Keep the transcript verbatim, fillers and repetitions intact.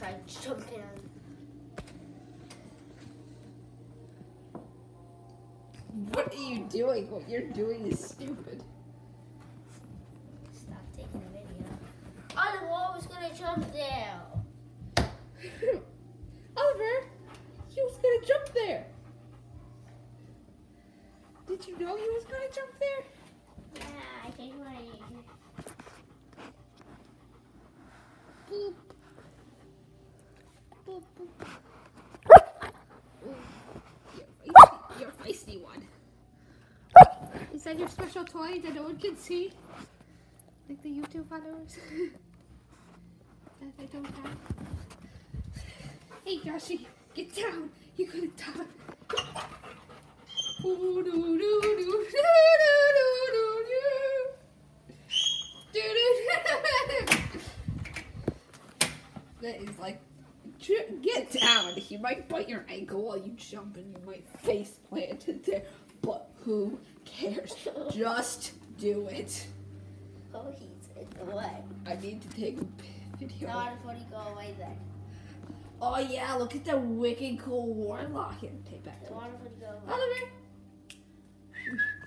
try jumping on. What are you doing? What you're doing is stupid. Stop taking the video. Oliver was gonna jump there. Oliver, he was gonna jump there. Did you know he was gonna jump there? Yeah, I think I. Boop. Boop, boop. You're feisty, you're a feisty one. Is that your special toy that no one can see? Like the YouTube followers? That I don't have. Hey Yoshi, get down! You're gonna die! Ooh, doo, doo, doo, doo, doo, doo, doo, doo. Doo, doo, doo. That is like, get down! You might bite your ankle while you jump and you might face plant it there, but who cares? Just do it. Oh, he's in the way. I need to take a video. Not funny, go away then. Oh yeah, look at that wicked cool warlock. Here, take back to Not funny, go away. Oliver.